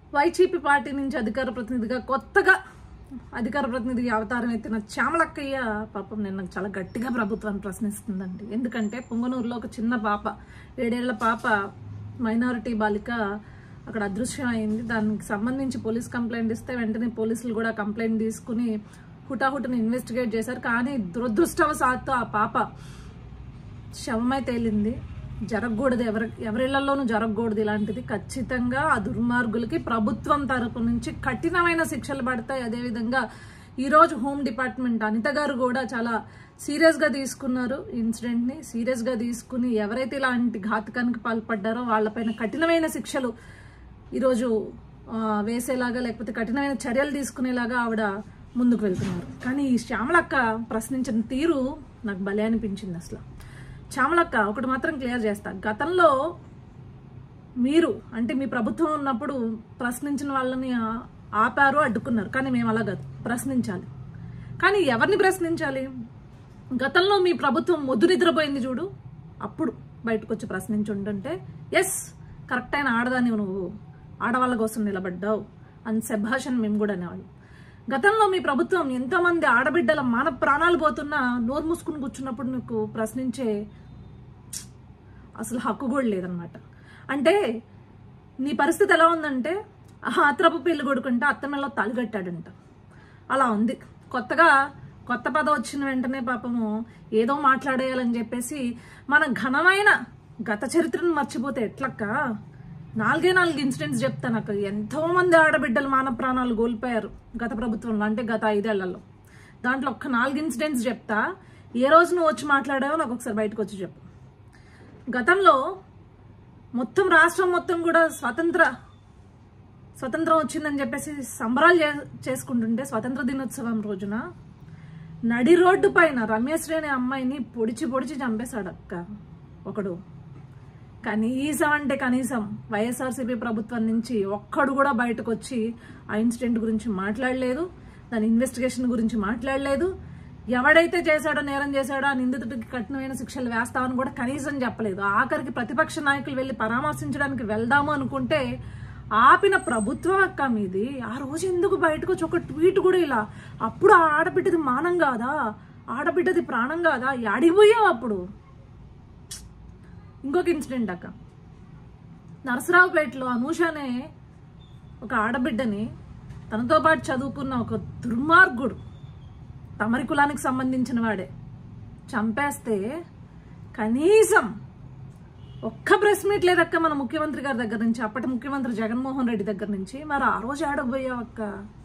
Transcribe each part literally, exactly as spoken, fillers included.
YCP party నుంచి అధికార ప్రతినిధిగా కొత్తగా అధికార ప్రతినిధిగా అవతారం ఎత్తిన చామలక్కయ్య పాపం నిన్న చాలా గట్టిగా ప్రభుత్వాన్ని ప్రశ్నిస్తుందండి. ఎందుకంటే పొంగనూరులో ఒక చిన్న పాప, ఏడేళ్ల పాప, మైనారిటీ బాలిక అక్కడ అదృశ్యం అయింది. దానికి సంబంధించి పోలీస్ కంప్లైంట్ ఇస్తే వెంటనే పోలీసులు కూడా కంప్లైంట్ తీసుకుని హుటాహుటిని ఇన్వెస్టిగేట్ చేశారు. కానీ దురదృష్టవశాత్తు ఆ పాప శవమై తేలింది. జరగకూడదు, ఎవరి ఎవరిళ్లలోనూ జరగకూడదు ఇలాంటిది. ఖచ్చితంగా ఆ దుర్మార్గులకి ప్రభుత్వం తరపు నుంచి కఠినమైన శిక్షలు పడతాయి. అదేవిధంగా ఈరోజు హోమ్ డిపార్ట్మెంట్ అనిత గారు కూడా చాలా సీరియస్గా తీసుకున్నారు ఇన్సిడెంట్ని. సీరియస్గా తీసుకుని ఎవరైతే ఇలాంటి ఘాతకానికి పాల్పడ్డారో వాళ్ళపైన కఠినమైన శిక్షలు ఈరోజు వేసేలాగా, లేకపోతే కఠినమైన చర్యలు తీసుకునేలాగా ఆవిడ ముందుకు వెళ్తున్నారు. కానీ ఈ శ్యామలక్క ప్రశ్నించిన తీరు నాకు భలే అనిపించింది. అసలు శ్యామలక్క ఒకటి మాత్రం క్లియర్ చేస్తా, గతంలో మీరు అంటే మీ ప్రభుత్వం ఉన్నప్పుడు ప్రశ్నించిన వాళ్ళని ఆపారు, అడ్డుకున్నారు. కానీ మేము అలా కాదు, ప్రశ్నించాలి. కానీ ఎవరిని ప్రశ్నించాలి? గతంలో మీ ప్రభుత్వం మొద్దు నిద్రపోయింది చూడు, అప్పుడు బయటకు వచ్చి ప్రశ్నించి ఉంటుంటే ఎస్ కరెక్ట్ అయిన ఆడదాన్ని నువ్వు, ఆడవాళ్ళ కోసం నిలబడ్డావు అని శభాషని మేము కూడా అనేవాళ్ళు. గతంలో మీ ప్రభుత్వం ఎంతోమంది ఆడబిడ్డల మాన ప్రాణాలు పోతున్నా నోరు మూసుకుని కూర్చున్నప్పుడు నీకు ప్రశ్నించే అసలు హక్కు కూడా లేదనమాట. అంటే నీ పరిస్థితి ఎలా ఉందంటే ఆత్రపు పెళ్లి కొడుకుంటే అత్తమెల్లో తాలిగట్టాడంట, అలా ఉంది. కొత్తగా కొత్త పద వచ్చిన వెంటనే పాపము ఏదో మాట్లాడేయాలని చెప్పేసి మన ఘనమైన గత చరిత్రను మర్చిపోతే ఎట్లక్క? నాలుగే నాలుగు ఇన్సిడెంట్స్ చెప్తాను అక్క. ఎంతో మంది ఆడబిడ్డలు మానవ ప్రాణాలు కోల్పోయారు గత ప్రభుత్వంలో, అంటే గత ఐదేళ్లలో. దాంట్లో ఒక్క నాలుగు ఇన్సిడెంట్స్ చెప్తా. ఏ రోజు నువ్వు వచ్చి మాట్లాడావో నాకు ఒకసారి బయటకు వచ్చి చెప్పు. గతంలో మొత్తం రాష్ట్రం మొత్తం కూడా స్వతంత్ర స్వతంత్రం వచ్చిందని చెప్పేసి సంబరాలు చేసుకుంటుంటే స్వతంత్ర దినోత్సవం రోజున నడి రోడ్డు పైన రమేశ్వరి అనే అమ్మాయిని పొడిచి పొడిచి చంపేశాడు అక్క ఒకడు. కనీసం అంటే కనీసం వైఎస్ఆర్సీపీ ప్రభుత్వం నుంచి ఒక్కడు కూడా బయటకు వచ్చి ఆ ఇన్సిడెంట్ గురించి మాట్లాడలేదు, దాని ఇన్వెస్టిగేషన్ గురించి మాట్లాడలేదు. ఎవడైతే చేశాడో, నేరం చేశాడో ఆ నిందితుడికి కఠినమైన శిక్షలు వేస్తామని కూడా కనీసం చెప్పలేదు. ఆఖరికి ప్రతిపక్ష నాయకులు వెళ్ళి పరామర్శించడానికి వెళ్దాము అనుకుంటే ఆపిన ప్రభుత్వం అక్క మీది. ఆ రోజు ఎందుకు బయటకు వచ్చి ఒక ట్వీట్ కూడా ఇలా, అప్పుడు ఆ ఆడబిడ్డది మానం కాదా, ఆడబిడ్డది ప్రాణం కాదా, అడిగిపోయావు అప్పుడు. ఇంకొక ఇన్సిడెంట్ అక్క, నరసరావుపేటలో అనూష అనే ఒక ఆడబిడ్డని తనతో పాటు చదువుకున్న ఒక దుర్మార్గుడు, తమరి కులానికి సంబంధించిన వాడే, చంపేస్తే కనీసం ఒక్క ప్రెస్ మీట్ లేదక్క మన ముఖ్యమంత్రి గారి దగ్గర నుంచి, అప్పటి ముఖ్యమంత్రి జగన్మోహన్ రెడ్డి దగ్గర నుంచి. మరి ఆ రోజు ఆడపోయావక్క?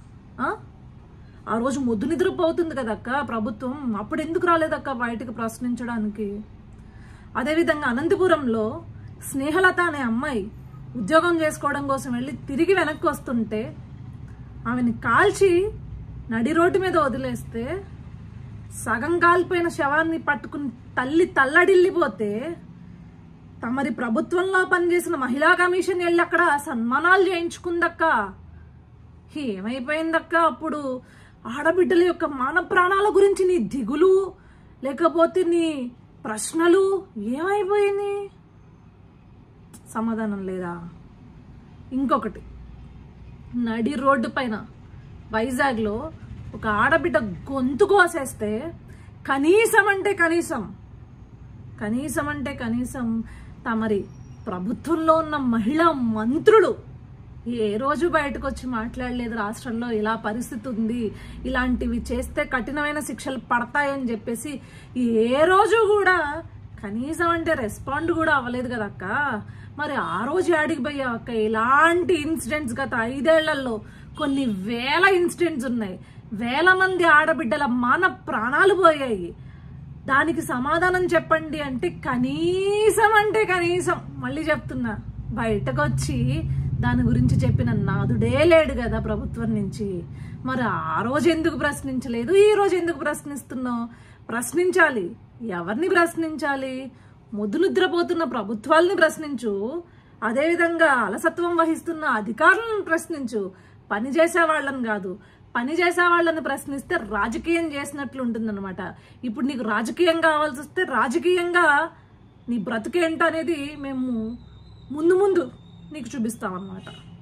ఆ రోజు మొద్దు నిద్రపోతుంది కదక్క ప్రభుత్వం, అప్పుడు ఎందుకు రాలేదక్క బయటకు ప్రశ్నించడానికి? అదేవిధంగా అనంతపురంలో స్నేహలత అనే అమ్మాయి ఉద్యోగం చేసుకోవడం కోసం వెళ్ళి తిరిగి వెనక్కి వస్తుంటే ఆమెని కాల్చి నడి రోడ్డు మీద వదిలేస్తే సగం కాలిపోయిన శవాన్ని పట్టుకుని తల్లి తల్లడిల్లిపోతే తమరి ప్రభుత్వంలో పనిచేసిన మహిళా కమిషన్ వెళ్ళి అక్కడ సన్మానాలు చేయించుకుందక్క. ఏమైపోయిందక్క అప్పుడు? ఆడబిడ్డల యొక్క మాన ప్రాణాల గురించి నీ దిగులు, లేకపోతే నీ ప్రశ్నలు ఏమైపోయింది? సమాధానం లేదా? ఇంకొకటి, నడి రోడ్డు పైన వైజాగ్లో ఒక ఆడబిడ్డ గొంతు కోసేస్తే కనీసం అంటే కనీసం కనీసం అంటే కనీసం తమరి ప్రభుత్వంలో ఉన్న మహిళా మంత్రులు ఏ రోజు బయటకు వచ్చి మాట్లాడలేదు. రాష్ట్రంలో ఇలా పరిస్థితి ఉంది, ఇలాంటివి చేస్తే కఠినమైన శిక్షలు పడతాయని చెప్పేసి ఏ రోజు కూడా కనీసం అంటే రెస్పాండ్ కూడా అవ్వలేదు కదక్క. మరి ఆ రోజు ఆడికి పోయావక్క? ఇలాంటి ఇన్సిడెంట్స్ గత ఐదేళ్లలో కొన్ని వేల ఇన్సిడెంట్స్ ఉన్నాయి. వేల మంది ఆడబిడ్డల మాన ప్రాణాలు పోయాయి. దానికి సమాధానం చెప్పండి అంటే కనీసం అంటే కనీసం మళ్ళీ చెప్తున్నా, బయటకు వచ్చి దాని గురించి చెప్పిన నాదుడే లేడు కదా ప్రభుత్వం నుంచి. మరి ఆ రోజు ఎందుకు ప్రశ్నించలేదు, ఈ రోజు ఎందుకు ప్రశ్నిస్తున్నావు? ప్రశ్నించాలి. ఎవరిని ప్రశ్నించాలి? మొద్దు నిద్రపోతున్న ప్రభుత్వాలని ప్రశ్నించు, అదేవిధంగా అలసత్వం వహిస్తున్న అధికారులను ప్రశ్నించు, పని చేసే వాళ్ళని కాదు. పని చేసే వాళ్ళని ప్రశ్నిస్తే రాజకీయం చేసినట్లు ఉంటుందన్నమాట. ఇప్పుడు నీకు రాజకీయం కావాల్సి వస్తే రాజకీయంగా నీ బ్రతుకేంటనేది మేము ముందు ముందు నీకు చూపిస్తామన్నమాట.